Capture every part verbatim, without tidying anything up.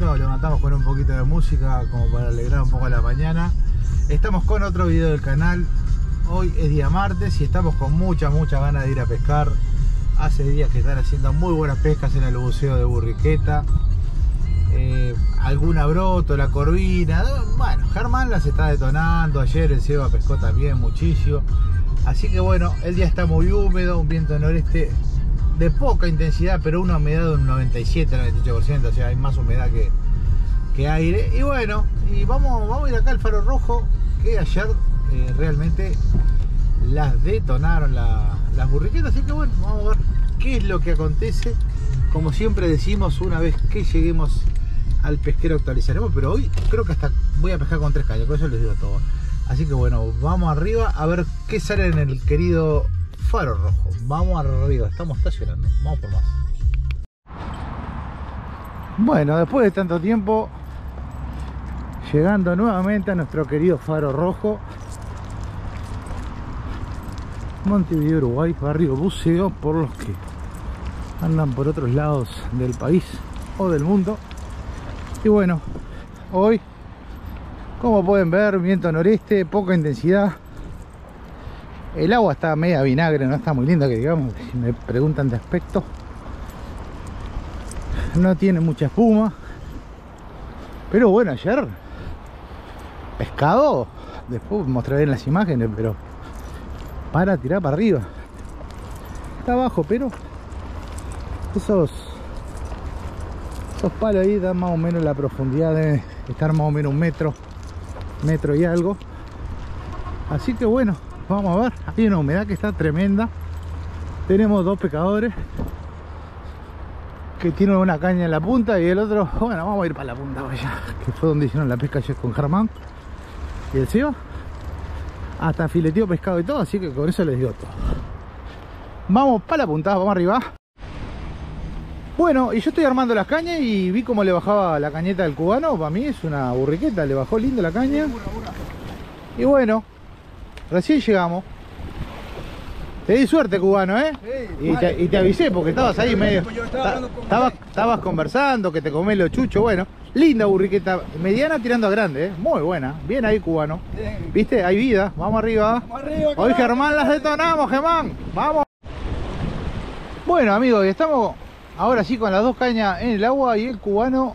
nos levantamos con un poquito de música como para alegrar un poco la mañana. Estamos con otro video del canal. Hoy es día martes y estamos con muchas, muchas ganas de ir a pescar. Hace días que están haciendo muy buenas pescas en el buceo de Burriqueta. Eh, alguna broto, la corvina. Bueno, Germán las está detonando. Ayer el Seba pescó también muchísimo. Así que bueno, el día está muy húmedo, un viento noreste de poca intensidad, pero una humedad de un noventa y siete, noventa y ocho por ciento, o sea, hay más humedad que, que aire. Y bueno, y vamos, vamos a ir acá al Faro Rojo, que ayer eh, realmente las detonaron la, las burriquetas. Así que bueno, vamos a ver qué es lo que acontece. Como siempre decimos, una vez que lleguemos al pesquero actualizaremos, pero hoy creo que hasta voy a pescar con tres cañas, por eso les digo todo. Así que bueno, vamos arriba a ver qué sale en el querido Faro Rojo. Vamos arriba, estamos estacionando, vamos por más. Bueno, después de tanto tiempo, llegando nuevamente a nuestro querido Faro Rojo, Montevideo, Uruguay, barrio buceo, por los que andan por otros lados del país o del mundo. Y bueno, hoy, como pueden ver, viento noreste, poca intensidad. El agua está media vinagre, no está muy linda, que digamos, si me preguntan de aspecto. No tiene mucha espuma. Pero bueno, ayer pescado, después mostraré en las imágenes, pero para tirar para arriba. Está abajo, pero esos, esos palos ahí dan más o menos la profundidad, de estar más o menos un metro, metro y algo. Así que bueno, vamos a ver. Hay una humedad que está tremenda. Tenemos dos pescadores que tienen una caña en la punta y el otro, bueno, vamos a ir para la punta allá, que fue donde hicieron la pesca ayer con Germán y el Seba. Hasta fileteó pescado y todo, así que con eso les digo todo. Vamos para la punta, vamos arriba. Bueno, y yo estoy armando las cañas y vi cómo le bajaba la cañeta del cubano. Para mí es una burriqueta, le bajó lindo la caña. Y bueno, recién llegamos. Te di suerte, cubano, ¿eh? Sí, y, te, y te avisé porque estabas ahí medio... Estabas, estabas conversando, que te comés los chuchos. Bueno, linda burriqueta, mediana tirando a grande, ¿eh? Muy buena. Bien ahí, cubano. Bien. ¿Viste? Hay vida. Vamos arriba. Vamos arriba. Hoy Germán las detonamos, Germán. Vamos. Bueno, amigos, estamos ahora sí con las dos cañas en el agua y el cubano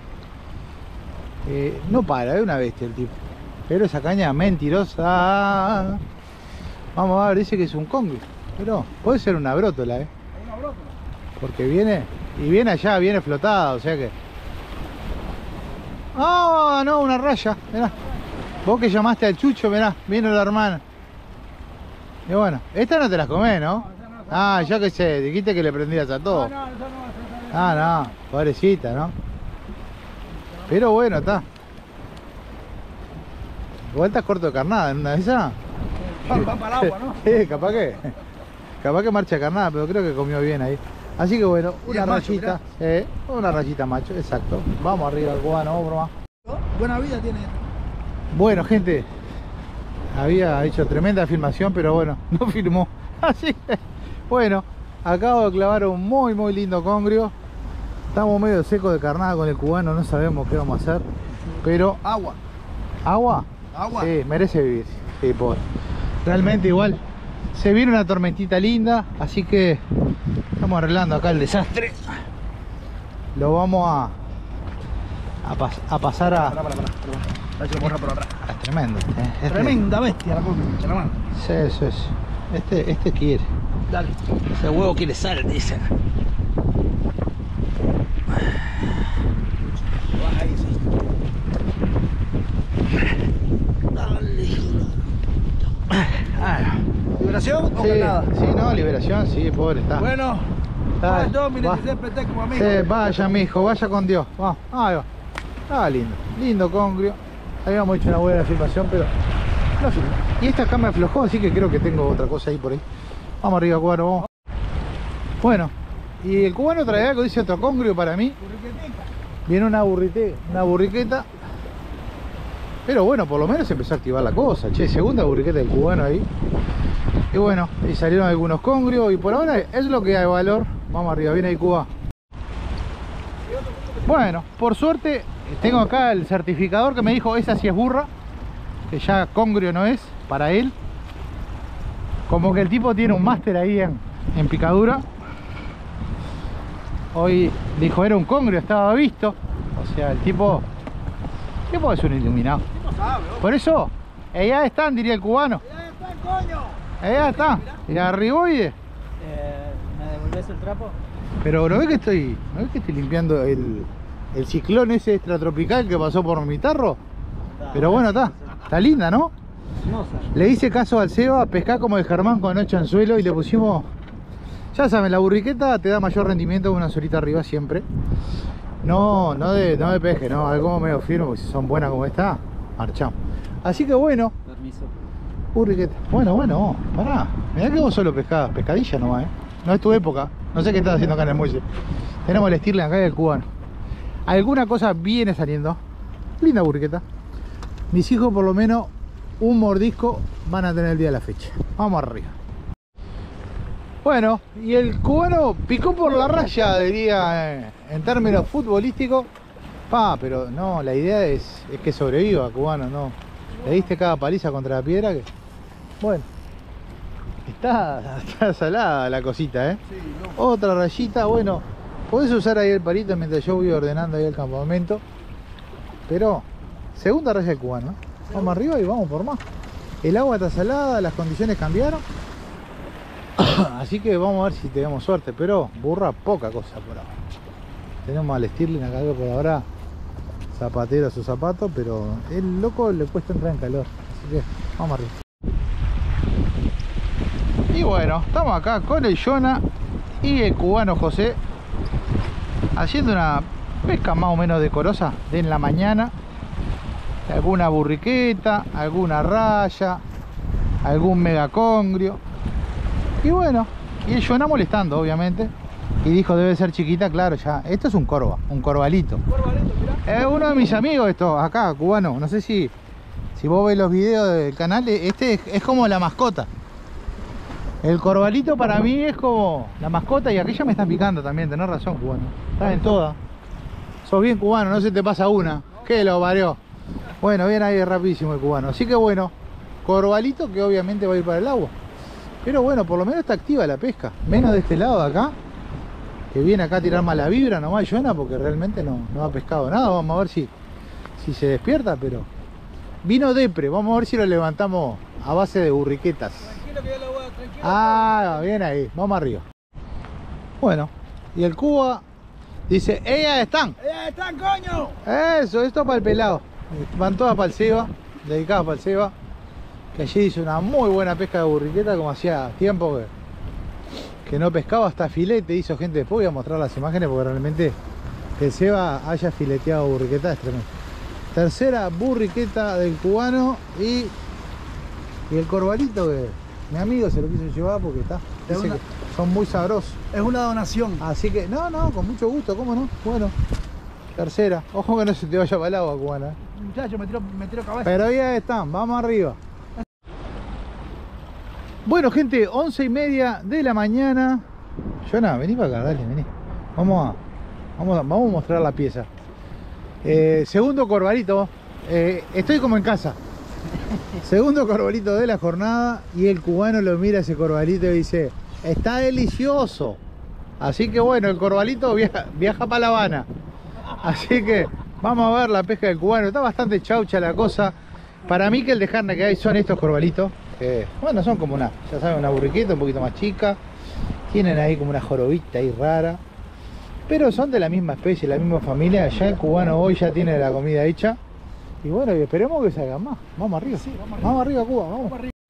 eh, no para, es una bestia el tipo. Pero esa caña mentirosa. Vamos a ver, dice que es un congrio, pero puede ser una brótola, ¿eh? Una brótola. Porque viene, y viene allá, viene flotada, o sea que... Ah, oh, no, una raya, mirá. Vos que llamaste al chucho, mirá, vino la hermana. Y bueno, esta no te las comés, ¿no? Ah, ya que sé, dijiste que le prendías a todo. Ah, no, pobrecita, ¿no? Pero bueno, está. Igual estás corto de carnada en una de esas. Van, van para el agua, ¿no? Sí, capaz que capaz que marcha carnada, pero creo que comió bien ahí. Así que bueno, una rayita, eh, una rayita macho, exacto. Vamos arriba al cubano, vamos broma. Buena vida tiene. Bueno, gente, había hecho tremenda filmación, pero bueno, no filmó. Así que, bueno, acabo de clavar un muy muy lindo congrio. Estamos medio secos de carnada con el cubano, no sabemos qué vamos a hacer. Pero... Agua. ¿Agua? Agua. Sí, merece vivir. Sí, pobre. Realmente igual se viene una tormentita linda, así que estamos arreglando acá el desastre. Lo vamos a a, pas a pasar a... Para, para, para, para, para. Ahí se lo borra por atrás. Es tremendo. ¿Eh? Este... Tremenda bestia la concha, la mano. Sí, sí, sí. Este, este quiere. Dale. Ese huevo quiere sal, dicen. Baja ahí, sí. Ah, ¿Liberación o sí, nada? sí, no, liberación, sí, pobre está. Bueno, Está, yo mi va. dieciséis P T como amigo. Sí, vaya, mijo, vaya con Dios. Vamos, ahí va. Ah, lindo, lindo congrio. Habíamos hecho una buena filmación, pero no filmé. Y esta acá me aflojó, así que creo que tengo otra cosa ahí por ahí. Vamos arriba, cubano, vamos. Bueno, y el cubano trae algo, dice otro congrio para mí. Viene una burrite, una burriqueta. Pero bueno, por lo menos empezó a activar la cosa. Che, segunda burriqueta del cubano ahí. Y bueno, y salieron algunos congrios. Y por ahora es lo que hay valor. Vamos arriba, viene ahí Cuba. Bueno, por suerte tengo acá el certificador que me dijo esa sí es burra, que ya congrio no es para él. Como que el tipo tiene un máster ahí en, en picadura. Hoy dijo era un congrio, estaba visto. O sea, el tipo, el tipo es un iluminado. El tipo sabe, ¿no? Por eso, allá están, diría el cubano. ¡Ya están, coño! Allá está, y arriboide. Eh, ¿Me devolvés el trapo? Pero ¿no ves que estoy, no ves que estoy limpiando el, el ciclón ese extratropical que pasó por mi tarro? Pero bueno, está, está linda, ¿no? Hermosa. Le hice caso al Seba, pescar como el Germán con ocho anzuelos y le pusimos... Ya saben, la burriqueta te da mayor rendimiento con una solita arriba siempre. No, no de, no de peje, no, algo medio firme, porque si son buenas como esta, marchamos. Así que bueno, Permiso. burriqueta. Bueno, bueno, pará. Mirá que vos solo pescás, pescadilla nomás, eh. No es tu época. No sé qué estás haciendo acá en el muelle. Tenemos el Stirling acá y el cubano. Alguna cosa viene saliendo. Linda burriqueta. Mis hijos por lo menos un mordisco van a tener el día de la fecha. Vamos arriba. Bueno, y el cubano picó por la raya, diría, eh, en términos futbolísticos. Pa, pero no, la idea es, es que sobreviva, cubano, no. Le diste cada paliza contra la piedra que... Bueno, está, está salada la cosita, ¿eh? Sí, no. Otra rayita, bueno, podés usar ahí el palito mientras yo voy ordenando ahí el campamento. Pero, segunda raya del cubano, ¿eh? Vamos arriba y vamos por más. El agua está salada, las condiciones cambiaron. Así que vamos a ver si tenemos suerte, pero burra poca cosa por ahora. Tenemos al Stirling acá que por ahora zapatero a su zapato, pero el loco le cuesta entrar en calor. Así que vamos arriba. Y bueno, estamos acá con el Jonah y el cubano José haciendo una pesca más o menos decorosa de en la mañana. Alguna burriqueta, alguna raya, algún megacongrio. Y bueno, y el Jonah molestando obviamente. Y dijo debe ser chiquita, claro, ya. Esto es un corva, un corvalito. Corvalito, mirá. Es uno de mis amigos esto, acá, cubano. No sé si, si vos ves los videos del canal, este es, es como la mascota. El corvalito para mí es como la mascota y aquella me está picando también, tenés razón, cubano. Está en toda. Sos bien cubano, no se te pasa una. ¿Qué lo parió? Bueno, bien ahí rapidísimo el cubano. Así que bueno, corvalito que obviamente va a ir para el agua. Pero bueno, por lo menos está activa la pesca. Menos de este lado de acá, que viene acá a tirar más la vibra nomás Jonah, porque realmente no, no ha pescado nada. Vamos a ver si, si se despierta, pero vino depre. Vamos a ver si lo levantamos a base de burriquetas. Tranquilo que yo lo voy a... Tranquilo. Ah, bien ahí, vamos arriba. Bueno, y el Cuba dice, ellas están. ¡Ya están, coño! Eso, esto para el pelado. Van todas para el Seba, dedicadas para el Seba, que allí hizo una muy buena pesca de burriqueta, como hacía tiempo que, que no pescaba, hasta filete hizo gente. Después voy a mostrar las imágenes porque realmente que el Seba haya fileteado burriqueta es tremendo. Tercera burriqueta del cubano y, y el corvalito que mi amigo se lo quiso llevar porque está, dice una... que son muy sabrosos. Es una donación. Así que, no, no, con mucho gusto, ¿cómo no? Bueno, tercera. Ojo que no se te vaya para el agua, cubana. Muchacho, me tiro, me tiro cabeza. Pero ya están, vamos arriba. Bueno, gente, once y media de la mañana. Jonah, vení para acá, dale, vení. Vamos a, vamos a, vamos a mostrar la pieza. Eh, segundo corvalito. Eh, estoy como en casa. Segundo corvalito de la jornada. Y el cubano lo mira ese corvalito y dice, está delicioso. Así que bueno, el corvalito viaja, viaja para La Habana. Así que vamos a ver la pesca del cubano. Está bastante chaucha la cosa. Para mí que el de carne que hay son estos corvalitos. Que, bueno, son como una, ya saben, una burriqueta un poquito más chica. Tienen ahí como una jorobita ahí rara. Pero son de la misma especie, la misma familia. Ya el cubano hoy ya tiene la comida hecha. Y bueno, y esperemos que salgan más. Vamos arriba, sí, vamos arriba, vamos arriba Cuba, vamos. Vamos arriba.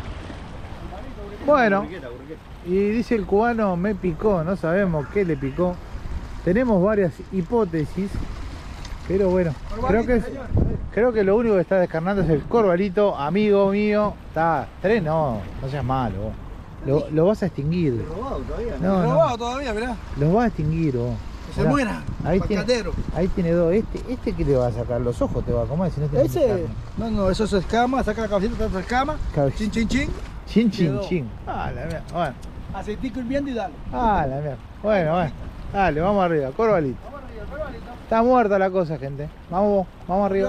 Bueno, y dice el cubano, me picó, no sabemos qué le picó. Tenemos varias hipótesis, pero bueno, creo que, es, creo que lo único que está descarnando es el corvalito, amigo mío. Está, tres no, no seas malo. Lo, lo vas a extinguir. Robado todavía. No, no. Robado todavía, mirá. Los vas a extinguir vos. Que se muera. Ahí tiene, Pacatero. ahí tiene dos. Este, este que te va a sacar, los ojos te va a comer si no te Ese. No, no, eso es escama, saca la cabecita, saca escama. Cabecita. Chin, chin, chin. Chin, chin, Quedó. chin. Ah, la mierda. Bueno. Aceitico hirviendo y dale. Ah, la mierda. Bueno, bueno. Dale, vamos arriba. Corvalito. Vamos arriba, corvalito. Está muerta la cosa, gente. Vamos, vamos arriba.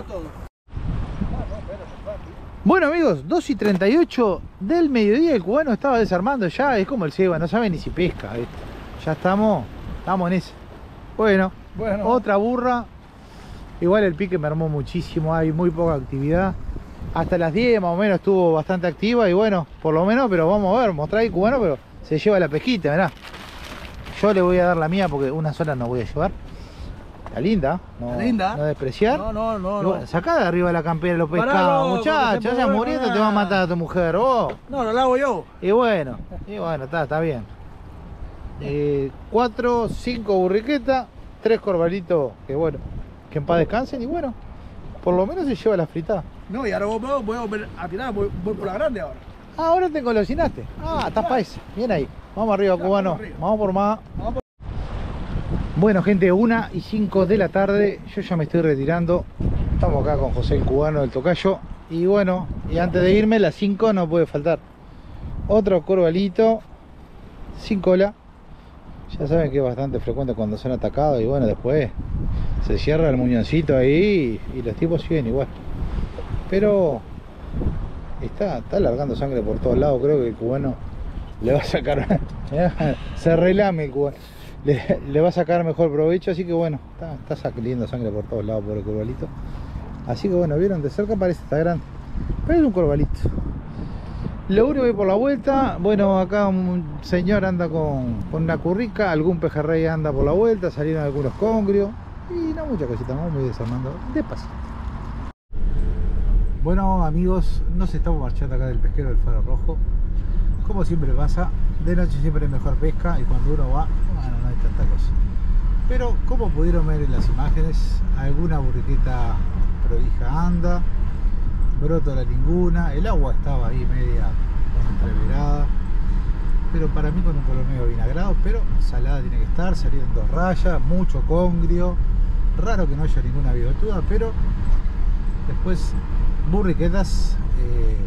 Bueno amigos, dos y treinta y ocho del mediodía, el cubano estaba desarmando ya, es como el ceba, no sabe ni si pesca, ¿viste? Ya estamos, estamos en ese. Bueno, bueno, otra burra. Igual el pique me armó muchísimo, hay muy poca actividad. Hasta las diez más o menos estuvo bastante activa y bueno, por lo menos, pero vamos a ver, mostrar el cubano, pero se lleva la pesquita, mirá. Yo le voy a dar la mía porque una sola no voy a llevar. Está linda, no, Está linda. No despreciar. No, no, no. Bueno, no. sacá de arriba la campera los pescados, muchachos, vaya muriendo, te va a matar a tu mujer, vos. No, lo lavo yo. Y bueno, y bueno, está, está bien. Eh, cuatro, cinco burriquetas, tres corbalitos, que bueno, que en paz descansen y bueno, por lo menos se lleva la fritada. No, y ahora voy, voy a volver a tirar, voy, voy por la grande ahora. Ah, ahora te engolosinaste. Ah, estás país. Bien ahí. Vamos arriba, cubano. Vamos, arriba. Vamos por más. Vamos por... Bueno, gente, una y cinco de la tarde. Yo ya me estoy retirando. Estamos acá con José el cubano del tocayo. Y bueno, y antes de irme, las cinco no puede faltar. Otro corbalito sin cola. Ya saben que es bastante frecuente cuando son atacados. Y bueno, después se cierra el muñoncito ahí y los tipos siguen igual. Pero está, está largando sangre por todos lados. Creo que el cubano le va a sacar se relame el cubano, le, le va a sacar mejor provecho. Así que bueno, está, está saliendo sangre por todos lados por el corbalito. Así que bueno, vieron, de cerca parece estar grande, pero es un corbalito. Lo único que por la vuelta, bueno, acá un señor anda con, con una currica, algún pejerrey anda por la vuelta, salieron algunos congrios y no muchas cositas más, me voy desarmando despacito. Bueno amigos, nos estamos marchando acá del pesquero del Faro Rojo. Como siempre pasa, de noche siempre es mejor pesca y cuando uno va, bueno, no hay tanta cosa. Pero como pudieron ver en las imágenes, alguna burriqueta prolija anda, brótola ninguna, el agua estaba ahí media entreverada, pero para mí con un color medio vinagrado, pero salada tiene que estar, salieron dos rayas, mucho congrio, raro que no haya ninguna bigotuda, pero después burriquetas eh,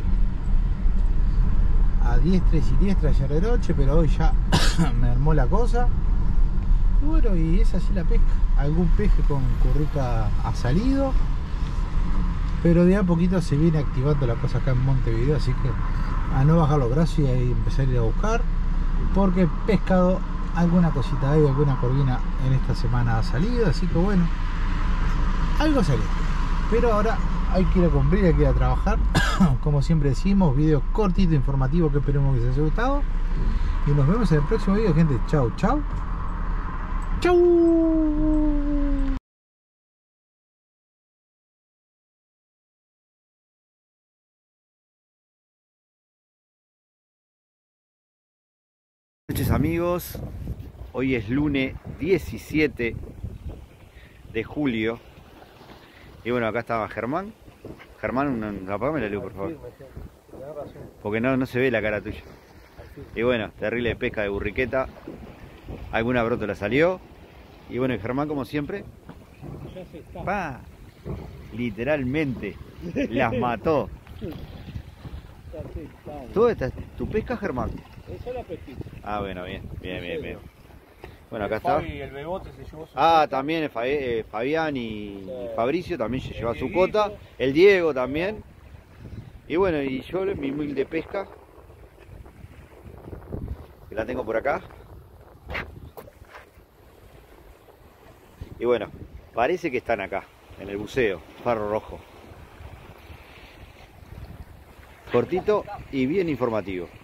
a diestra y siniestra ayer de noche, pero hoy ya me armó la cosa. Y bueno, y es así la pesca. Algún peje con currica ha salido, pero de a poquito se viene activando la cosa acá en Montevideo, así que a no bajar los brazos y ahí empezar a ir a buscar, porque pescado alguna cosita hay, alguna corvina en esta semana ha salido, así que bueno, algo salió. Pero ahora hay que ir a cumplir, hay que ir a trabajar. Como siempre decimos, video cortito, informativo, que esperemos que les haya gustado. Y nos vemos en el próximo video, gente. Chau, chau. Chau. Buenas noches amigos, hoy es lunes diecisiete de julio. Y bueno, acá estaba Germán. Germán, apagame la luz, por favor. Porque no, no se ve la cara tuya. Y bueno, terrible pesca de burriqueta. Alguna brótola salió. Y bueno, Germán, como siempre, ¡pa! Literalmente las mató. ¿Tú estás, tu pesca, Germán? Eso es la pesquita. Ah, bueno, bien, bien, bien, bien. Bueno, acá está. Y el bebote se llevó su Ah, también Fabián y Fabricio también se lleva su cota. El Diego también. Y bueno, y yo mi humilde pesca, que la tengo por acá. Y bueno, parece que están acá, en el buceo, Faro Rojo. Cortito y bien informativo.